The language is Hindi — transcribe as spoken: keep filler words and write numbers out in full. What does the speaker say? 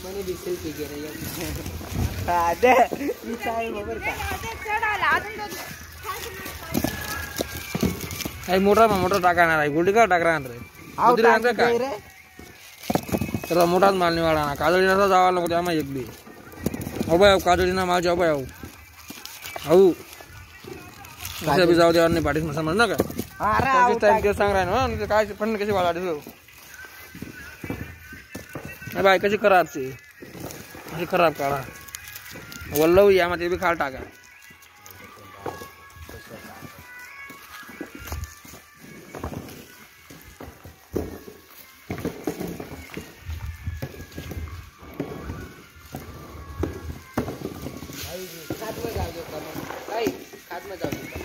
मनी भी सेल्फी घे रही है हा दे विचार बरोबर का काही मोठा मोठा टाकणार आहे गुल्डी का टाकणार रे उधर अंदर काय रे तर मोठाच माल निवाडा ना काजळीना जावा नको आम्हा एक बी अबे काजळीना माल जाऊ बाय आऊ कसे भी जाऊ दे और नहीं पार्टी में समझ ना का अरे टाइम के सांग रहा है ना काय पण कशी वाला दिसो नाही बाय कशी खराब सी कशी खराब काढा वल्लव यामध्ये बी खाल टाका खात में जाओ खात में जाओ